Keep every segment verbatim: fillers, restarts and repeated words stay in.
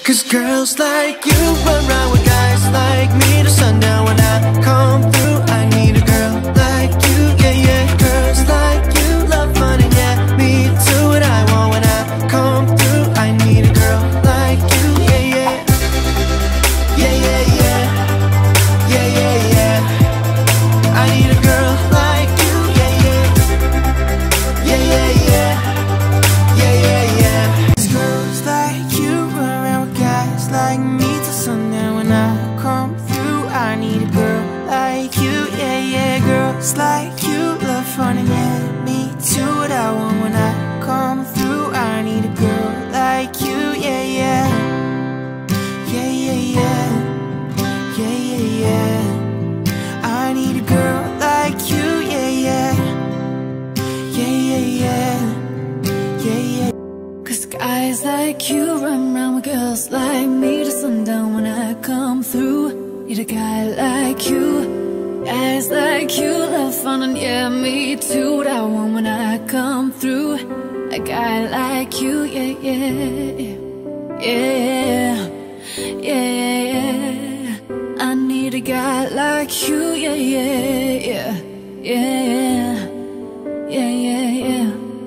Cause girls like you run around with guys like me to sundown. When I come through, I need a girl like you, yeah, yeah. Girls like you love fun and yeah, me too. What I want when I come through, I need a girl like you, yeah, yeah. Yeah, yeah, yeah. Yeah, yeah, yeah. I need a girl like you, yeah, yeah. Yeah, yeah, yeah. Yeah, yeah, yeah. Cause girls like you run around with guys like me till sundown. When I come through, I need a girl like you, yeah, yeah. Girls like you love fun and yeah, me too. What I want when I come through, I need a girl like you, yeah, yeah. Yeah, yeah, yeah. Yeah, yeah, yeah. I need a girl like you, yeah, yeah. Yeah, yeah, yeah. Yeah, yeah. Cause guys like you run around with girls like me to sundown. When I come through, need a guy like you. Guys like you love fun and yeah, me too. What I want when I come through, a guy like you, yeah, yeah. Yeah, yeah, yeah. I need a guy like you, yeah, yeah, yeah. Yeah, yeah, yeah, yeah.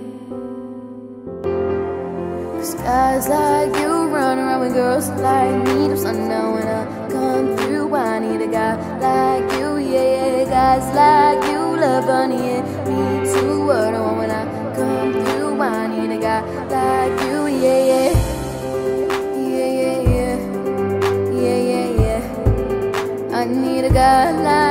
Cause guys like you run around with girls like me to sundown. When I come through, I need a guy like you, yeah, yeah. Guys like you love fun, yeah, me too. What I want when I come through, I need a guy like you, yeah, yeah. Yeah, yeah, yeah. Yeah, yeah, yeah. I need a guy like